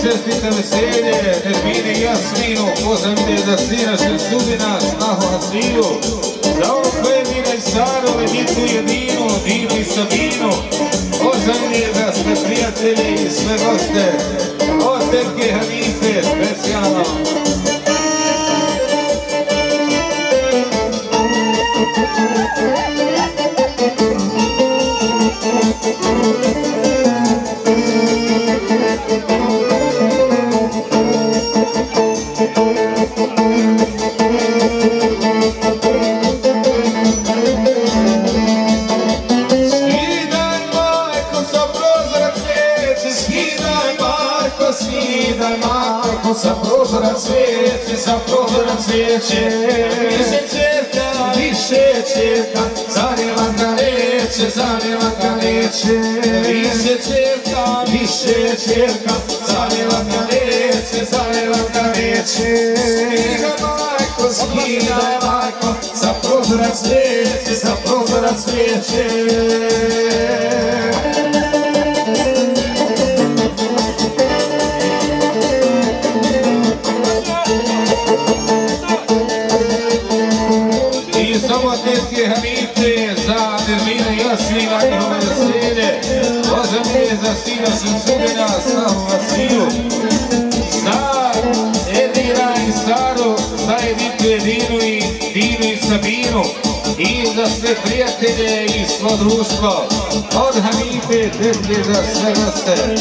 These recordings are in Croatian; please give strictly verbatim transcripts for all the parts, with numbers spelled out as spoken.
čestite veselje, Nermine i Jasminu, pozavide za sina Šemsudina, snahu Hasiju, za ovo koje Mina i Saru, Editu i Edinu, Dinu i Sabinu, pozavide za sve prijatelje i sve goste, od tetke Hanife, specijalno. Sa prozora cvijeće, sa prozora cvijeće, više čerka, više čerka, zanijela ga neće, zanijela ga neće, više čerka, više čerka, zanijela ga neće, zanijela ga neće. Skidaj majko, skidaj majko, sa prozora cvijeće, sa prozora cvijeće. Samo tetke Hanife za Nermina i Jasmina njihove veselje, pozavide za sina Šemsudina, snahu Hasiju, za Edina i Saru, za Editu, Edinu i Dinu i Sabinu i za sve prijatelje i svo društvo, od Hanife tetke za sve goste.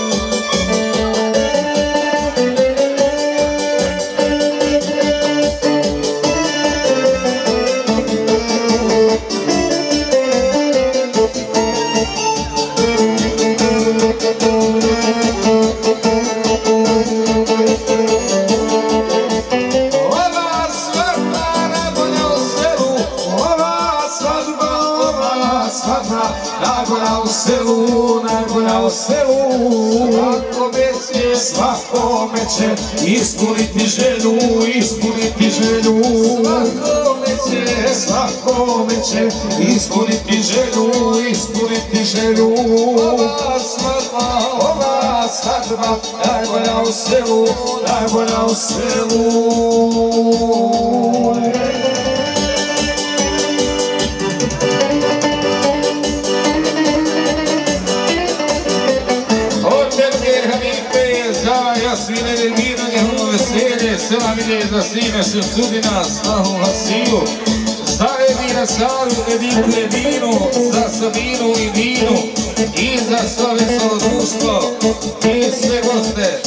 Svakome će ispuniti želju, ispuniti želju. Svakome će, svakome će ispuniti želju, ispuniti želju. Ova svadba, ova svadba, najbolja u selu, najbolja u selu. Jasmine Nermina njihovo veselje, pozavide za sina Šemsudina, snahu Hasiju, za Edina Saru, Editu, Edinu, za Sabinu i Dinu i za svo veselo društvo i sve goste.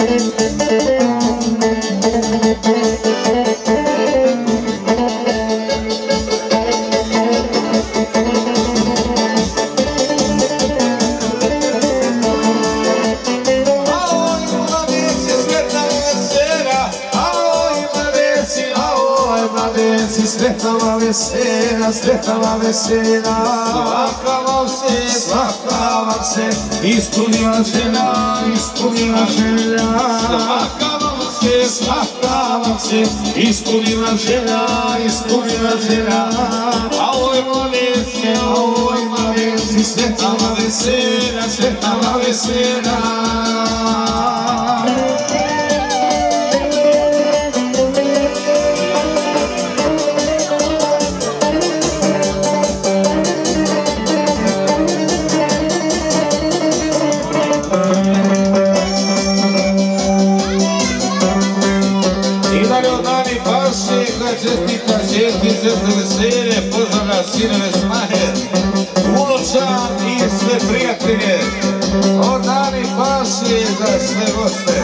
Sretava vesela, sretava vesela, svaka vam se, svaka vam se ispunila želja, ispunila želja. Svaka vam se, svaka vam se ispunila želja, ispunila želja. A oj mladenci, a oj mladenci, sretava vesela, sretava vesela. Čestika čestice za veselje, pozdravlja sinove snahe, unučan i sve prijatelje, od Ani Paši za sve goste.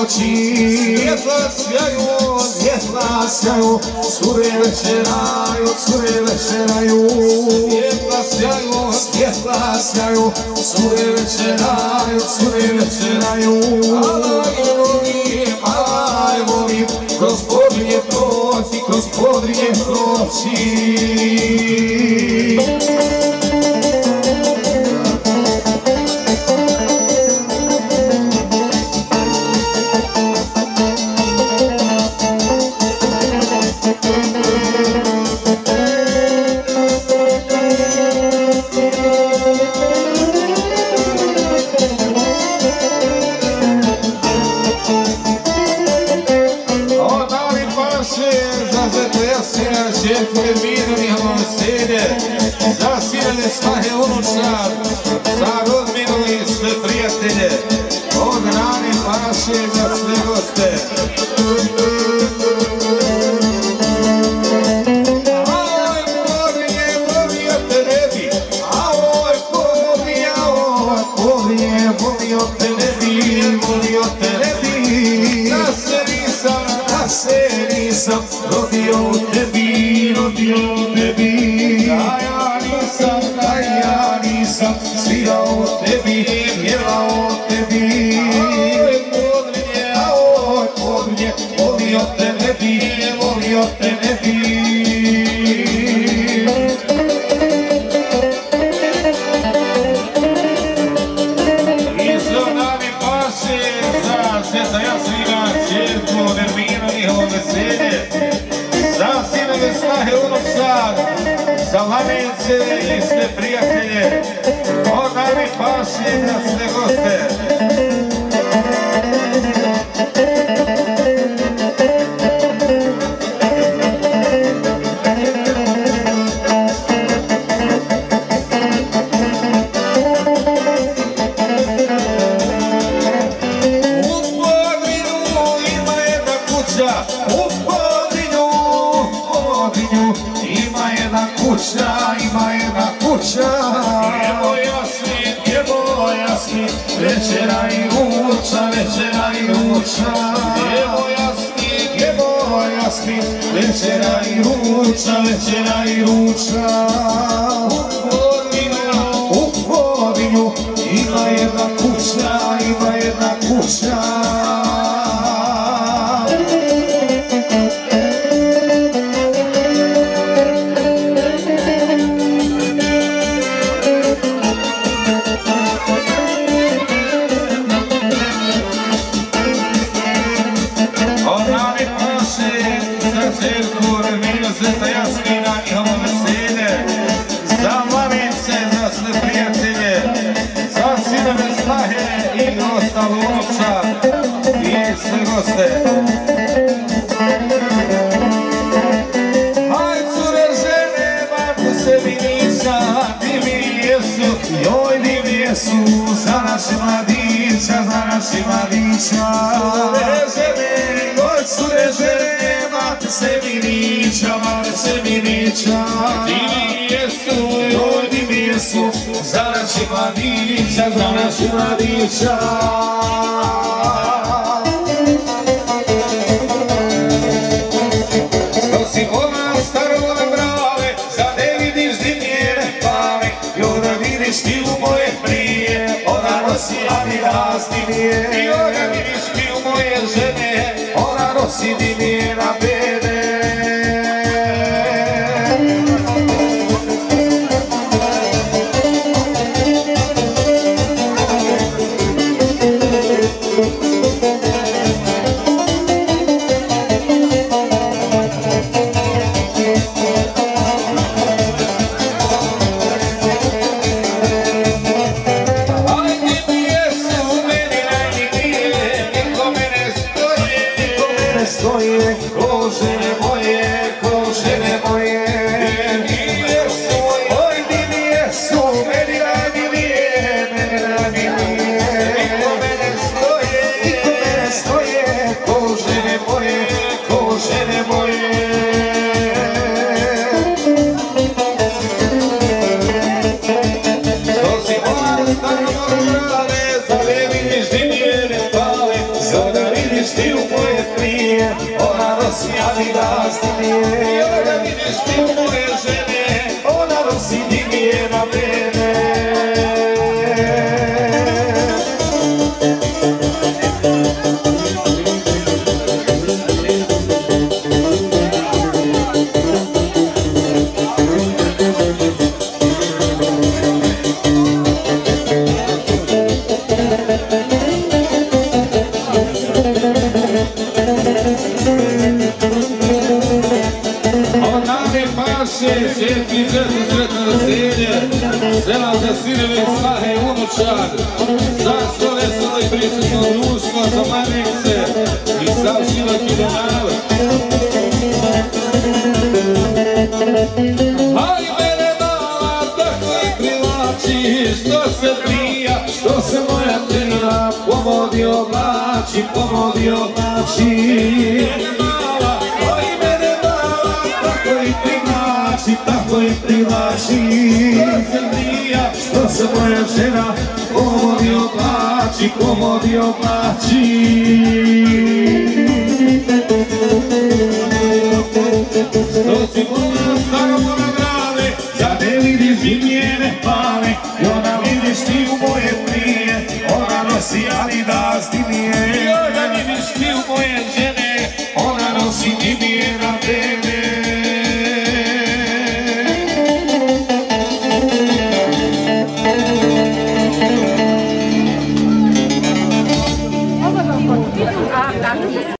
noći. Svjetla sjaju, svjetla sjaju, cure večeraju, cure večeraju. svjetla sjaju, Svjetla sjaju, cure večeraju, cure večeraju. Alaj volim, Alaj volim, kroz podrinje proći, kroz podrinje proći. Za sinane snahe unučar, za rodminu i sve prijatelje, od rane paše za sve goste. Oj, podrinje, volio te ne bi, a oj, podrinje, oj, Podrinje, volio te ne bi, volio te ne bi. da se nisam, Da se nisam rodio u tebi, rodio u tebi. da ja nisam, Da ja nisam svirao tebi, pjevao tebi. oj, podrinje, A oj, podrinje, volio te ne bi, volio te ne bi. Isto nami paše za Sveta Jasmina, čerku Nerminu, njihovo veselje, za sinove snahe unučar, za lamence i sve prijatelje, od nami paše za sve goste. U Podrinju, Podrinju, ima jedna kuća, ima jedna kuća. Evo Jasmin, Evo Jasmin, večera i ruča, večera i ruča. evo Jasmin, Evo Jasmin, večera i ruča, večera i ruča. U Podrinju, ima jedna kuća, ima jedna kuća. od nami paše za čerku Nerminu, Sveta Jasmina, njihovo veselje, za lamence, za sve prijatelje, za sinove snahe i ostalo unučar i sve goste. Aj, cure žene, baku se mi nisam, divni jesu, Joj divni jesu za naše mladića, za naše mladića. cure žene, Joj cure žene, mate se mi nića, mate se mi nića. divni jesu, Joj divni jesu za naše mladića, za naše mladića. što si ona starove brave, za ne vidiš di njene pave, Joj da vidiš ti u moje prije, ona nosi Adidas divije. i ona vidiš ti u moje žene, Ona nosi divije na bede. aj divni jesu, meni najmilije, niko me ne stoje, Stoje, ko nosi Adidas dimije. Joj da vidiš ti moje žene, Ona nosi dimije na mene. Sjetki žetni sretno veselje, selam za sinove snahe i unučad, za svo veselo i prisutno društvo, za Manikse i sav široki narod. Aj mene mala, tako i privlači, što se prija, Što se moja krila pomodi oblači, pomodi oblači. mene mala, Oj mene mala, tako i privlači, tako i privlači. što se prija, Što se moja žena pomodi oblači, pomodi oblači. što si moja stara mora grave, Da ne vidiš i njene pale, i ona vidiš ti u moje prije. Ona nosi Adidas dimije. joj da vidiš ti u moje žene, Ona nosi dimije na mene. A,